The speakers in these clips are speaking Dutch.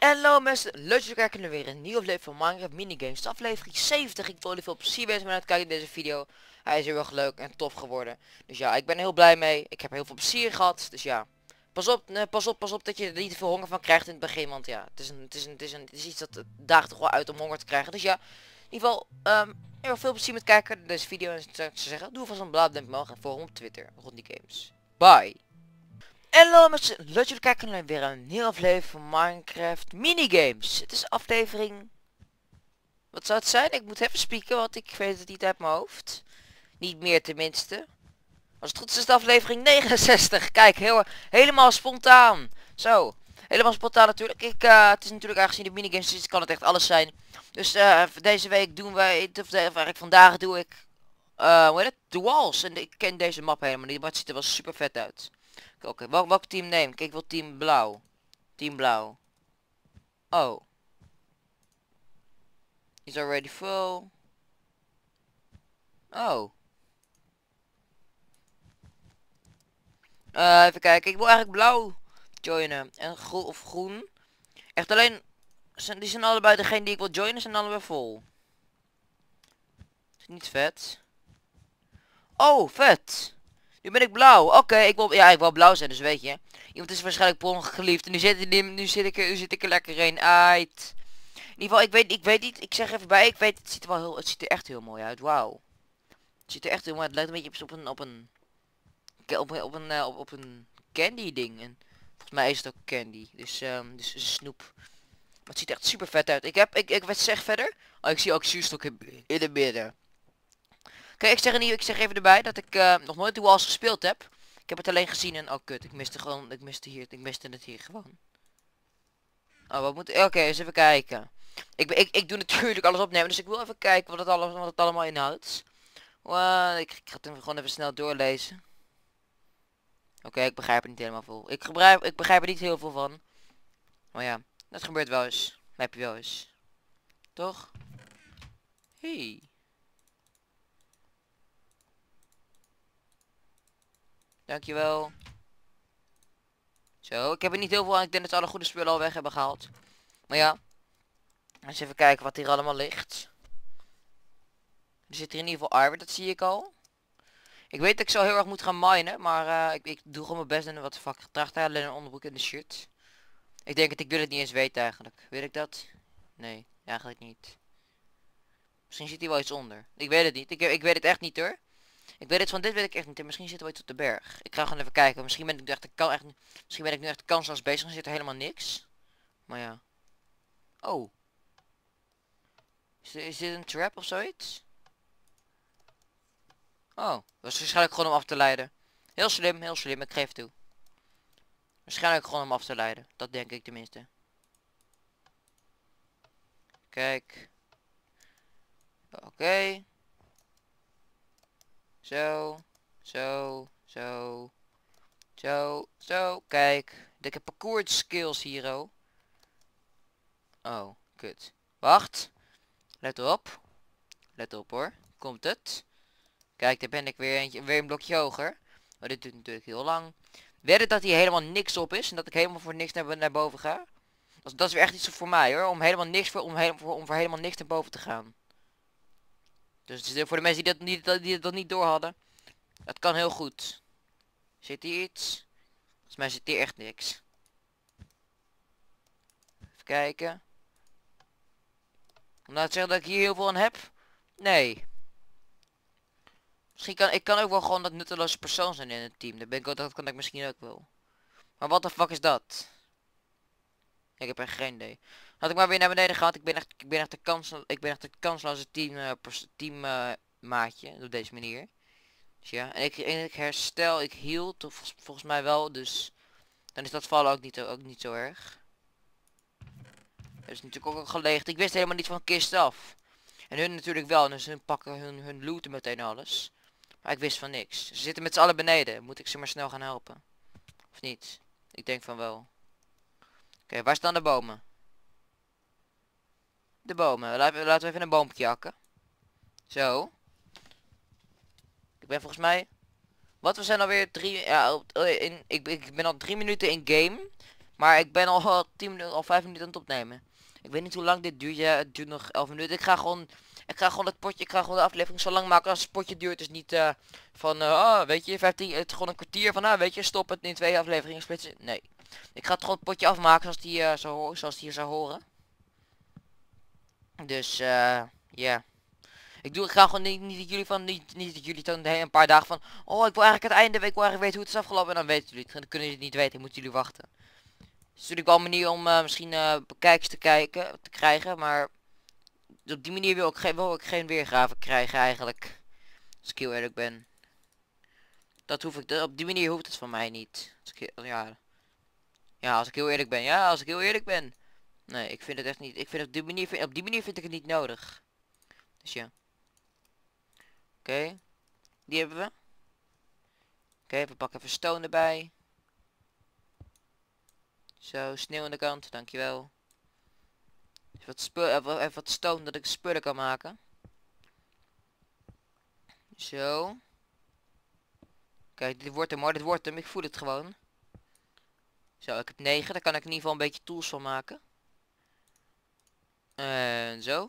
Hallo mensen, leuk dat jullie kijken naar weer een nieuwe aflevering van Minecraft Minigames, aflevering 70. Ik wil jullie veel plezier wensen met het kijken naar deze video. Hij is heel erg leuk en tof geworden. Dus ja, ik ben er heel blij mee. Ik heb er heel veel plezier gehad. Dus ja, pas op dat je er niet te veel honger van krijgt in het begin. Want ja, het is iets dat daagt toch wel uit om honger te krijgen. Dus ja, in ieder geval, heel erg veel plezier met kijken naar deze video. En ik zou zeggen, doe vast een blauw duimpje omhoog en volg hem op Twitter, Rodney Games. Bye! Hallo mensen, leuk dat jullie kijken naar weer een nieuwe aflevering van Minecraft Minigames. Het is aflevering... Wat zou het zijn? Ik moet even spieken, want ik weet het niet uit mijn hoofd. Niet meer tenminste. Als het goed is, is het aflevering 69. Kijk, helemaal spontaan. Zo, helemaal spontaan natuurlijk. Het is natuurlijk aangezien de minigames is, kan het echt alles zijn. Dus deze week doen wij, eigenlijk vandaag doe ik, hoe heet het? The Walls. En ik ken deze map helemaal niet, maar het ziet er wel super vet uit. Oké, welk team neem ik? Ik wil team blauw. Team blauw. Oh. Is already full. Oh. Even kijken. Ik wil eigenlijk blauw joinen. En groen. Echt alleen... Die zijn allebei degene die ik wil joinen. Zijn allebei vol. Is niet vet. Oh, vet. Nu ben ik blauw. Oké, ik wil blauw zijn. Dus weet je. Iemand is waarschijnlijk per ongeluk geliefd. En nu zit ik er lekker in. Aight. In ieder geval, ik weet niet, ik zeg even bij, ik weet, het ziet er echt heel mooi uit, wauw. Het ziet er echt heel mooi uit, het lijkt een beetje op een candy ding. En volgens mij is het ook candy, dus snoep. Maar het ziet er echt super vet uit. Ik wat zeg verder? Oh, ik zie ook zuurstok in de midden. Kijk, ik zeg even erbij dat ik nog nooit de Walls gespeeld heb. Ik heb het alleen gezien en, oh kut, ik miste het hier gewoon. Oh, wat moet, oké, eens even kijken. Ik doe natuurlijk alles opnemen, dus ik wil even kijken wat het allemaal inhoudt. Ik ga het gewoon even snel doorlezen. Oké, ik begrijp er niet helemaal veel. Ik begrijp er niet heel veel van. Maar ja, dat gebeurt wel eens. Heb je wel eens. Toch? Hey. Dankjewel. Zo, ik heb er niet heel veel aan. Ik denk dat ze alle goede spullen al weg hebben gehaald. Maar ja. Eens even kijken wat hier allemaal ligt. Er zit hier in ieder geval iron, dat zie ik al. Ik weet dat ik zo heel erg moet gaan minen, maar ik doe gewoon mijn best en wat fuck draagt hij alleen een onderbroek en de shirt. Ik denk dat ik wil het niet eens weten eigenlijk. Weet ik dat? Nee, eigenlijk niet. Misschien zit hier wel iets onder. Ik weet het niet. Ik weet het echt niet hoor. Dit weet ik echt niet. En misschien zit er wel iets op de berg. Ik ga gewoon even kijken. Misschien ben ik nu echt kansloos bezig en zit er helemaal niks. Maar ja. Oh. Is dit een trap of zoiets? Oh, dat is waarschijnlijk gewoon om af te leiden. Heel slim, ik geef toe. Waarschijnlijk gewoon om af te leiden. Dat denk ik tenminste. Kijk. Oké. Zo. Zo. Zo. Zo. Zo. Kijk. Ik heb parcours skills hier, oh. Oh, kut. Wacht. Let op. Let op hoor. Komt het. Kijk, daar ben ik weer een blokje hoger. Oh, dit duurt natuurlijk heel lang. Wedden dat hier helemaal niks op is. En dat ik helemaal voor niks naar boven ga. Dat is weer echt iets voor mij hoor. Om helemaal niks voor helemaal niks naar boven te gaan. Dus voor de mensen die dat niet door hadden. Het kan heel goed. Zit hier iets? Volgens mij zit hier echt niks. Even kijken. Om nou te zeggen dat ik hier heel veel aan heb? Nee. Misschien kan ook wel gewoon dat nutteloze persoon zijn in het team. Dat kan ik misschien ook wel. Maar wat de fuck is dat? Ik heb echt geen idee. Had ik maar weer naar beneden gehad. Ik ben echt een kansloze teammaatje op deze manier. Dus ja, en ik herstel, ik heal volgens mij wel, dus dan is dat vallen ook niet zo erg. Dat is natuurlijk ook gelegen. Ik wist helemaal niet van kist af. En hun natuurlijk wel, dus hun pakken hun looten meteen alles. Maar ik wist van niks. Ze zitten met z'n allen beneden. Moet ik ze maar snel gaan helpen? Of niet? Ik denk van wel. Oké, waar staan de bomen? De bomen. Laten we even een boompje hakken. Zo. Ik ben volgens mij... Wat, we zijn alweer 3... Ja, ik ben al 3 minuten in game. Maar ik ben al 10 minuten, al 5 minuten aan het opnemen. Ik weet niet hoe lang dit duurt. Ja, het duurt nog 11 minuten. Ik ga gewoon het potje, ik ga gewoon de aflevering zo lang maken als het potje duurt. Dus niet weet je, 15, het is gewoon een kwartier van, weet je, stop het in 2 afleveringen splitsen. Nee. Ik ga het gewoon het potje afmaken zoals die, zoals die hier zou horen. Dus, ja. Ik ga gewoon niet dat jullie niet dat jullie dan een paar dagen van, oh, ik wil eigenlijk het einde, ik wil eigenlijk weten hoe het is afgelopen. En dan weten jullie het. Dan kunnen jullie het niet weten, moeten jullie wachten. Het is natuurlijk wel een manier om misschien bekijkers te krijgen, maar op die manier wil ik geen weergave krijgen eigenlijk. Als ik heel eerlijk ben. Dat hoef ik, op die manier hoeft het van mij niet. Ja, als ik heel eerlijk ben. Ja, als ik heel eerlijk ben. Nee, ik vind het echt niet. Ik vind op die manier vind ik het niet nodig. Dus ja. Oké. Die hebben we. Oké, we pakken even stone erbij. Zo, sneeuw aan de kant, dankjewel. Even wat stone dat ik spullen kan maken. Zo. Kijk, dit wordt hem hoor, dit wordt hem. Ik voel het gewoon. Zo, ik heb 9. Daar kan ik in ieder geval een beetje tools van maken. En zo.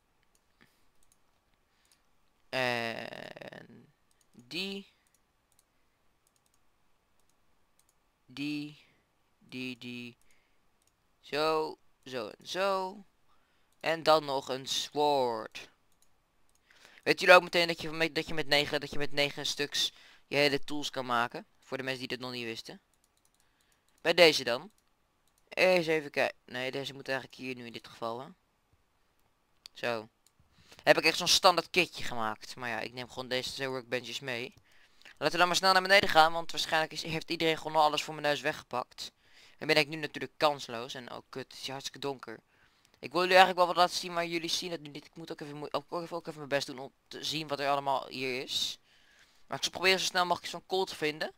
En die. Die. Zo. Zo en zo. En dan nog een sword. Weet jullie ook meteen dat je met 9 stuks je hele tools kan maken? Voor de mensen die dit nog niet wisten. Bij deze dan. Eens even kijken. Nee, deze moet eigenlijk hier nu in dit geval, hè. Zo. Heb ik echt zo'n standaard kitje gemaakt. Maar ja, ik neem gewoon deze 2 workbenches mee. Laten we dan maar snel naar beneden gaan, want waarschijnlijk heeft iedereen gewoon al alles voor mijn neus weggepakt. En ben ik nu natuurlijk kansloos. En oh kut, het is hartstikke donker. Ik wil jullie eigenlijk wel wat laten zien, maar jullie zien het nu niet. Ik moet ook even mijn best doen om te zien wat er allemaal hier is. Maar ik zal proberen zo snel mogelijk zo'n kool te vinden.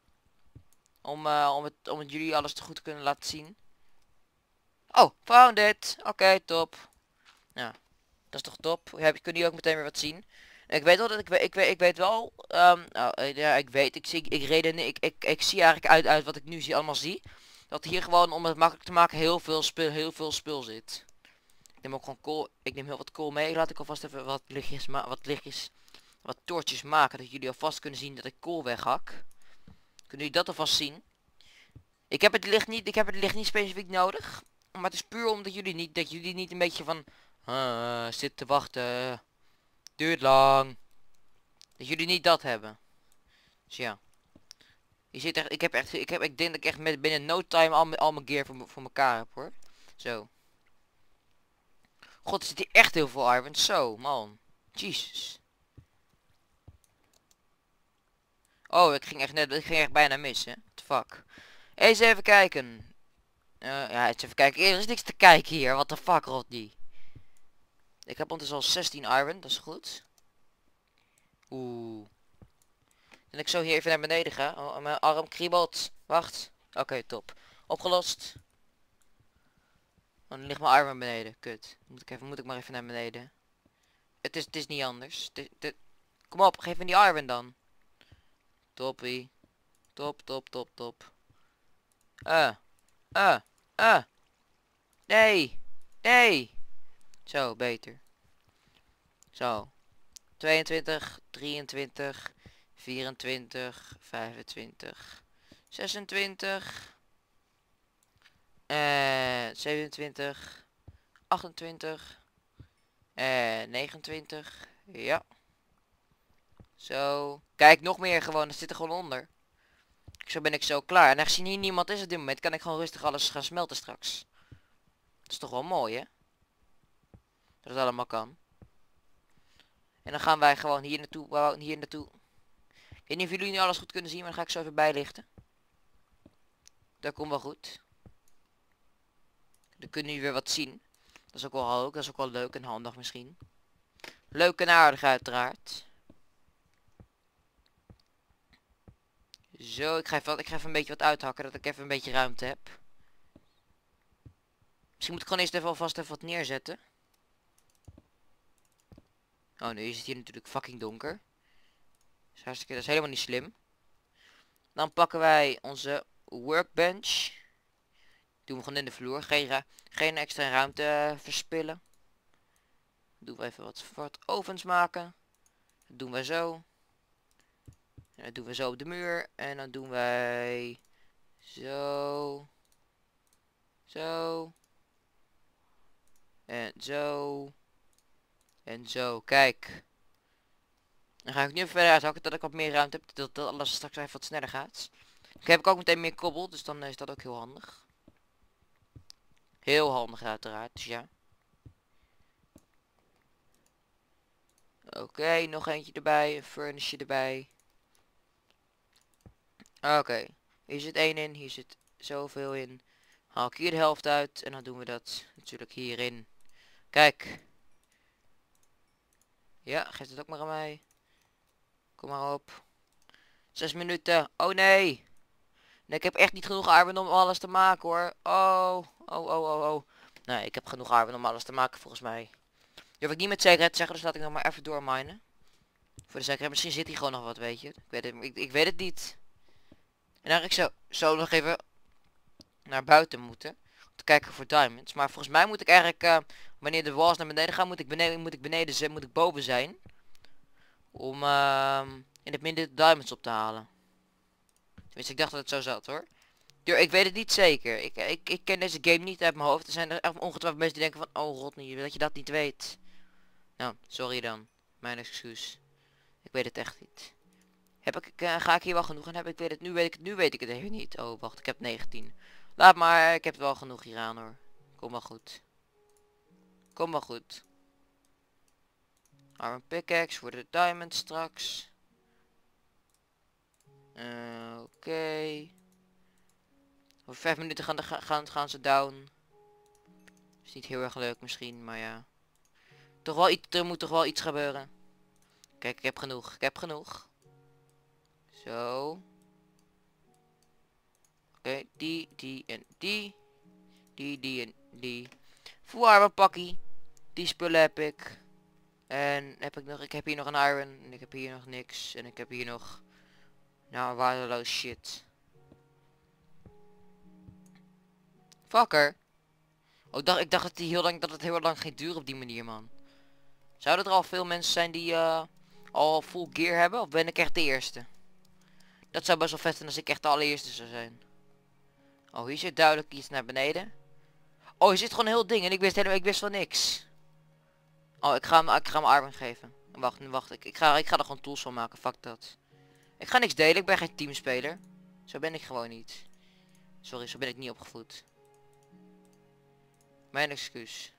Om het jullie alles te goed te kunnen laten zien. Oh, found it. Oké, top. Ja, dat is toch top. Kunnen jullie ook meteen weer wat zien. En ik weet wel dat ik weet wel. Ja, ik zie eigenlijk uit wat ik nu allemaal zie. Dat hier gewoon om het makkelijk te maken heel veel spul zit. Ik neem ook gewoon kool. Ik neem heel wat kool mee. Laat ik alvast even wat toortjes maken. Dat jullie alvast kunnen zien dat ik kool weghak. Kunnen jullie dat alvast zien? Ik heb het licht niet specifiek nodig. Maar het is puur omdat jullie niet een beetje van zit te wachten. Duurt lang. Dat jullie niet dat hebben. Dus ja. Je zit echt, ik denk dat ik echt binnen no time al mijn gear voor elkaar heb hoor. Zo. God, er zit hier echt heel veel iron. Zo, man. Jezus. Oh, ik ging echt bijna mis, hè. What the fuck. Eens even kijken. Ja, eens even kijken. Er is niks te kijken hier. What the fuck, Rodney. Ik heb ondertussen al 16 iron. Dat is goed. Oeh. En ik zo hier even naar beneden ga. Oh, mijn arm kriebelt. Wacht. Oké, top. Opgelost. Oh, dan ligt mijn iron beneden. Kut. Moet ik maar even naar beneden. Het is niet anders. Kom op, geef me die iron dan. Toppie. Top. Eh. Eh. Nee. Nee. Zo, beter. Zo. 22, 23, 24, 25, 26, 27, 28, 29. Ja. Zo. Kijk, nog meer gewoon. Dat zit er gewoon onder. Zo ben ik zo klaar. En aangezien hier niemand is op dit moment, kan ik gewoon rustig alles gaan smelten straks. Dat is toch wel mooi, hè? Dat het allemaal kan. En dan gaan wij gewoon hier naartoe. Ik weet niet of jullie nu alles goed kunnen zien, maar dan ga ik zo even bijlichten. Dat komt wel goed. Dan kunnen jullie weer wat zien. Dat is ook wel leuk en handig misschien. Leuk en aardig uiteraard. Zo, ik ga even een beetje wat uithakken, dat ik even een beetje ruimte heb. Misschien moet ik gewoon eerst even alvast even wat neerzetten. Oh, nu is het hier natuurlijk fucking donker. Dat is helemaal niet slim. Dan pakken wij onze workbench. Doen we gewoon in de vloer. Geen extra ruimte verspillen. Doen we even wat ovens maken. Dat doen we zo. En dat doen we zo op de muur. En dan doen wij zo. Zo. En zo. En zo. Kijk. Dan ga ik nu even verder uithakken dat ik wat meer ruimte heb. Dat alles straks even wat sneller gaat. Ik heb ook meteen meer kobbel. Dus dan is dat ook heel handig. Heel handig uiteraard. Dus ja. Oké, nog eentje erbij. Een furnace erbij. Oké. Hier zit één in. Hier zit zoveel in. Haal ik hier de helft uit. En dan doen we dat natuurlijk hierin. Kijk. Ja, geef het ook maar aan mij. Kom maar op. 6 minuten. Oh nee. Nee, ik heb echt niet genoeg iron om alles te maken hoor. Oh. Oh. Nee, ik heb genoeg iron om alles te maken volgens mij. Durf ik niet met zekerheid te zeggen, dus laat ik nog maar even doorminen. Voor de zekerheid, misschien zit hier gewoon nog wat, weet je. Ik weet het niet. En eigenlijk zou nog even naar buiten moeten. Om te kijken voor diamonds. Maar volgens mij moet ik eigenlijk, wanneer de walls naar beneden gaan, moet ik boven zijn. Om in het midden de diamonds op te halen. Tenminste, ik dacht dat het zo zat hoor. Ik weet het niet zeker. Ik ken deze game niet uit mijn hoofd. Er zijn er echt ongetwijfeld mensen die denken van, oh Rodney, dat je dat niet weet. Nou, sorry dan. Mijn excuus. Ik weet het echt niet. Ga ik hier wel genoeg aan hebben? Nu weet ik het even niet. Oh, wacht, ik heb 19. Laat maar, ik heb wel genoeg hier aan hoor. Kom wel goed. Kom wel goed. Iron pickaxe voor de diamonds straks. Oké. Over 5 minuten gaan ze down. Is niet heel erg leuk misschien, maar ja. Toch wel iets, er moet toch wel iets gebeuren. Kijk, ik heb genoeg. Zo. Oké, die en die. Die en die. Full pakkie. Die spullen heb ik. En ik heb hier nog een iron. En ik heb hier nog niks. En ik heb hier nog... Nou, waardeloos shit. Fucker. Oh, ik dacht dat het heel lang ging duren op die manier, man. Zouden er al veel mensen zijn die al full gear hebben? Of ben ik echt de eerste? Dat zou best wel vet zijn als ik echt de allereerste zou zijn. Oh, hier zit duidelijk iets naar beneden. Oh, hier zit gewoon een heel ding en ik wist van niks. Oh, ik ga hem iron geven. Wacht. Ik ga er gewoon tools van maken. Fuck dat. Ik ga niks delen. Ik ben geen teamspeler. Zo ben ik gewoon niet. Sorry, zo ben ik niet opgevoed. Mijn excuus.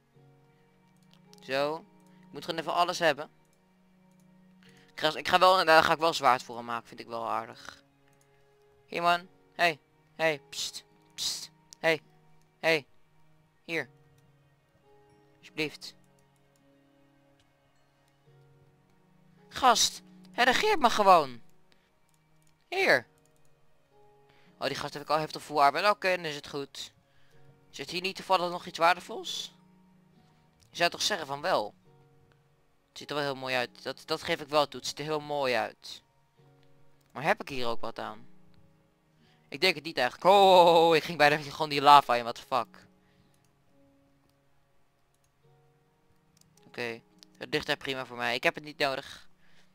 Zo. Ik moet gewoon even alles hebben. Daar ga ik wel zwaard voor hem maken. Vind ik wel aardig. Hier man. Hey. Pst. Hey. Hier. Alsjeblieft. Gast. Reageer maar gewoon. Hier. Oh, die gast heeft al full arbeid. Oké, dan is het goed. Zit hier niet toevallig nog iets waardevols? Je zou toch zeggen van wel. Het ziet er wel heel mooi uit. Dat geef ik wel toe. Het ziet er heel mooi uit. Maar heb ik hier ook wat aan? Ik denk het niet eigenlijk. Oh, ik ging bijna gewoon die lava in. What the fuck. Oké. Het ligt er prima voor mij. Ik heb het niet nodig.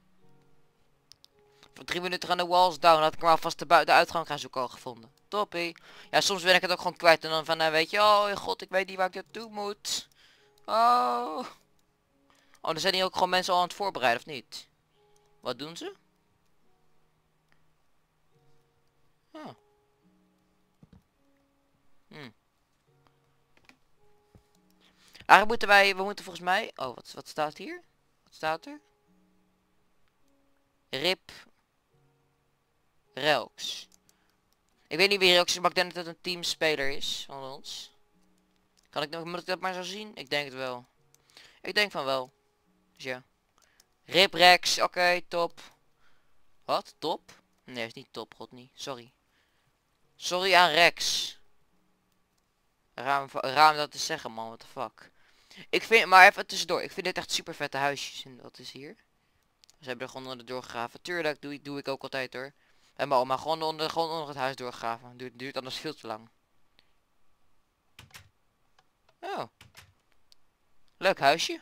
Voor 3 minuten gaan de walls down. Had ik maar alvast de uitgang gaan zoeken al gevonden. Toppie. Ja, soms ben ik het ook gewoon kwijt. En dan van, weet je, oh god, ik weet niet waar ik naartoe moet. Oh. Oh, dan zijn hier ook gewoon mensen al aan het voorbereiden, of niet? Wat doen ze? Oh. Eigenlijk we moeten volgens mij... Oh, wat staat hier? Wat staat er? Rip. Relks. Ik weet niet wie Relks is, maar ik denk dat het een teamspeler is van ons. Moet ik dat maar zo zien? Ik denk het wel. Ik denk van wel. Dus ja. Rip Rex, oké, top. Wat? Top? Nee, is niet top, Rodney. Sorry. Sorry aan Rex. Raam dat te zeggen, man. What the fuck. Ik vind, maar even tussendoor. Ik vind dit echt super vette huisjes. En wat is hier? Ze hebben er gewoon onder doorgegraven. Tuurlijk, doe ik ook altijd hoor. En mijn oma gewoon onder het huis doorgegraven. Duurt anders veel te lang. Leuk huisje.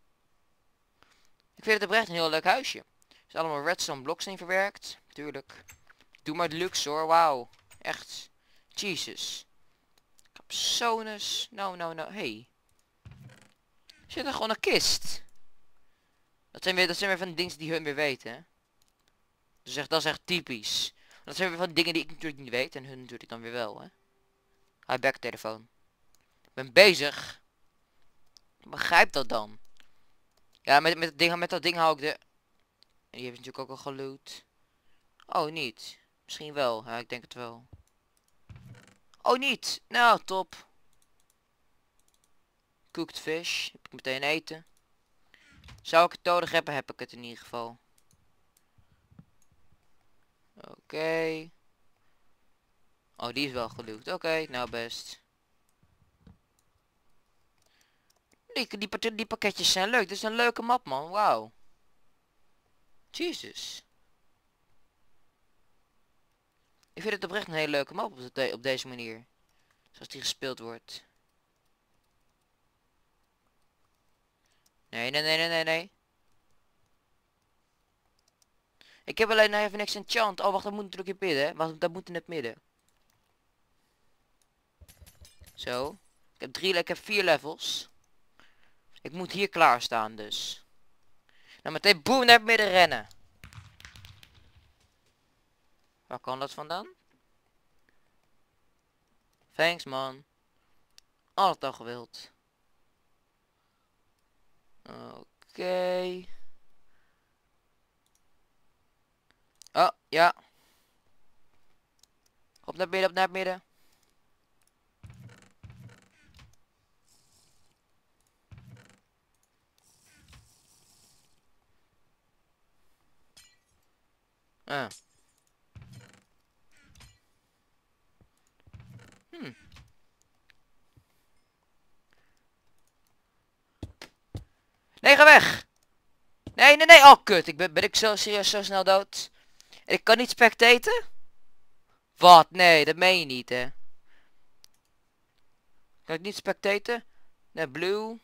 Ik vind het oprecht een heel leuk huisje. Er is allemaal redstone blocks in verwerkt. Tuurlijk. Doe maar deluxe hoor. Wauw. Echt. Jesus. Capsonus. Nou. Hey. Zit er gewoon een kist. Dat zijn weer van de dingen die hun weer weten. Hè? Dat is echt typisch. Dat zijn weer van dingen die ik natuurlijk niet weet. En hun natuurlijk dan weer wel. Hè? Hi, back telefoon. Ik ben bezig. Begrijp dat dan. Ja, met dat ding hou ik de... En die heeft natuurlijk ook al geloot. Oh, niet. Misschien wel. Ja, ik denk het wel. Oh, niet. Nou, top. Cooked fish. Heb ik meteen eten. Zou ik het nodig hebben, heb ik het in ieder geval. Oké. Oh, die is wel gelukt. Oké, nou best. Die pakketjes zijn leuk. Dit is een leuke map, man. Wauw. Jesus. Ik vind het oprecht een hele leuke map op deze manier. Zoals die gespeeld wordt. Nee. Ik heb alleen nog even niks enchant. Oh, wacht, dat moet natuurlijk in het midden. Wacht, dat moet in het midden. Zo. Ik heb 4 levels. Ik moet hier klaarstaan dus. Nou, meteen boem naar het midden rennen. Waar kan dat vandaan? Thanks, man. Altijd al gewild. Oké. Oh, ja. Op naar midden, op naar het midden. Ah. Nee, ga weg! Nee. Oh, kut. Ben ik zo serieus zo snel dood? En ik kan niet spectaten? Wat? Nee, dat meen je niet, hè? Kan ik niet spectaten? Nee, blue.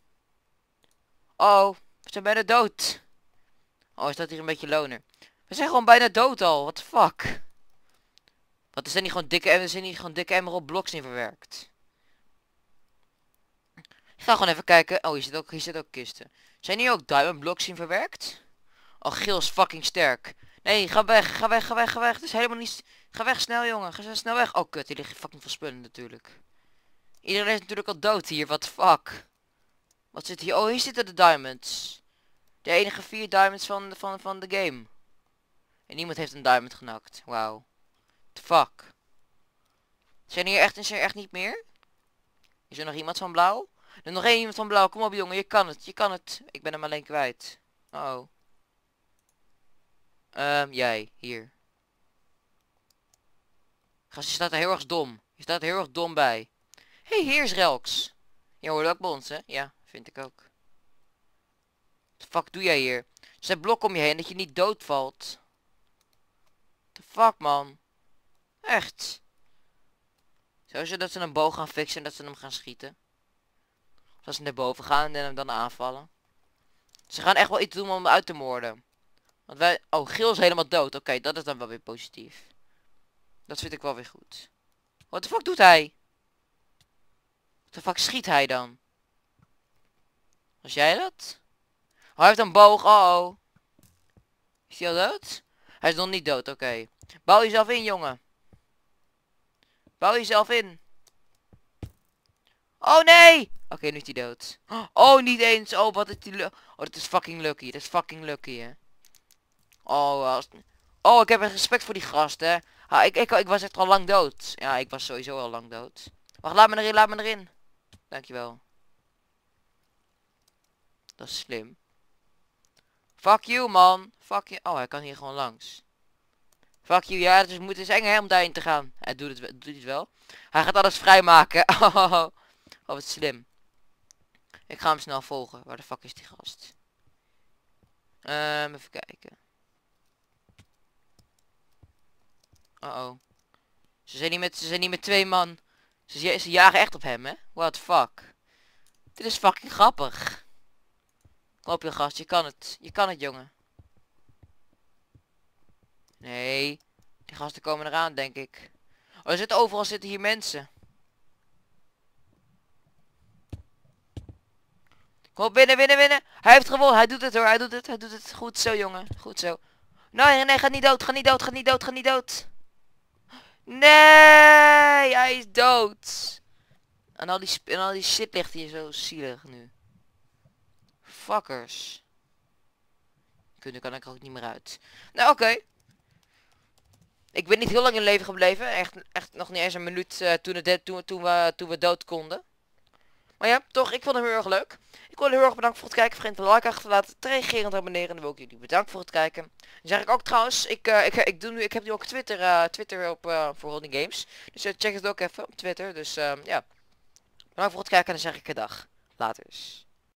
Oh, we zijn bijna dood. Oh, is dat hier een beetje loner? We zijn gewoon bijna dood al. What the fuck? Wat is er niet gewoon dikke emerald blocks in verwerkt? Ik ga gewoon even kijken. Oh, hier zit ook kisten. Zijn hier ook diamond blocks in verwerkt? Oh, geel is fucking sterk. Nee, ga weg. Het is helemaal niet... Ga weg, snel jongen. Ga snel weg. Oh, kut. Hier liggen fucking veel spullen natuurlijk. Iedereen is natuurlijk al dood hier. What the fuck? Wat zit hier? Oh, hier zitten de diamonds. De enige 4 diamonds van de game. En niemand heeft een diamond genakt. Wauw. The fuck. Is er echt niet meer? Is er nog iemand van blauw? Er is nog één iemand van blauw. Kom op jongen, je kan het. Ik ben hem alleen kwijt. Oh. Jij, hier. Gast, je staat er heel erg dom. Je staat er heel erg dom bij. Hé, hier is Relks. Je hoort ook bij ons, hè? Ja, vind ik ook. Wat de fuck doe jij hier? Er zijn blokken om je heen dat je niet doodvalt. The fuck, man. Echt. Sowieso dat ze een boog gaan fixen en dat ze hem gaan schieten. Of dat ze naar boven gaan en hem dan aanvallen. Ze gaan echt wel iets doen om hem uit te moorden. Want wij... Oh, Geel is helemaal dood. Oké, dat is dan wel weer positief. Dat vind ik wel weer goed. Wat de fuck doet hij? Wat de fuck schiet hij dan? Was jij dat? Oh, hij heeft een boog. Oh. Is hij al dood? Hij is nog niet dood. Oké. Bouw jezelf in, jongen. Bouw jezelf in. Oh nee! Oké, nu is hij dood. Oh, niet eens. Oh, wat is die... Oh, dat is fucking lucky. Dat is fucking lucky, hè. Oh, oh, ik heb echt respect voor die gast, hè. Ik was echt al lang dood. Ja, ik was sowieso al lang dood. Wacht, laat me erin. Dankjewel. Dat is slim. Fuck you, man. Fuck you. Oh, hij kan hier gewoon langs. Fuck you. Ja, het is eng hè, om daarin te gaan. Hij doet het wel. Hij gaat alles vrijmaken. Oh, wat slim. Ik ga hem snel volgen. Waar de fuck is die gast? Even kijken. Oh. Ze zijn niet met 2 man. Ze jagen echt op hem, hè? What the fuck. Dit is fucking grappig. Kom op je gast, je kan het. Je kan het, jongen. Nee. Die gasten komen eraan, denk ik. Oh, overal zitten hier mensen. Kom op, winnen, winnen, winnen. Hij heeft gewonnen. Hij doet het hoor. Hij doet het. Hij doet het. Goed zo, jongen. Goed zo. Nee, nee, ga niet dood. Ga niet dood. Ga niet dood. Ga niet dood. Nee, hij is dood. En al die shit ligt hier zo zielig nu. Fuckers. Nu kan ik er ook niet meer uit. Nou, oké. Ik ben niet heel lang in leven gebleven. Echt nog niet eens een minuut toen we dood konden. Maar ja, toch, ik vond hem heel erg leuk. Ik wil heel erg bedanken voor het kijken. Vergeet een like achter te laten, te reageren en te abonneren. En dan wil ik jullie bedanken voor het kijken. Dan zeg ik ook trouwens, ik heb nu ook Twitter op voor Holding Games. Dus check het ook even op Twitter. Dus ja, bedankt voor het kijken en dan zeg ik een dag. Laters.